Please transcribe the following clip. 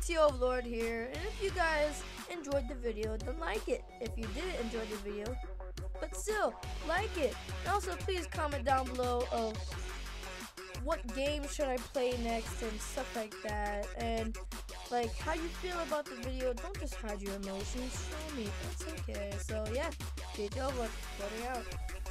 JT Overlord here, and if you guys enjoyed the video, then like it. If you didn't enjoy the video, but still, like it. And also, please comment down below of what game should I play next and stuff like that, and like how you feel about the video. Don't just hide your emotions, show me, that's okay. So yeah, JT Overlord, voting out.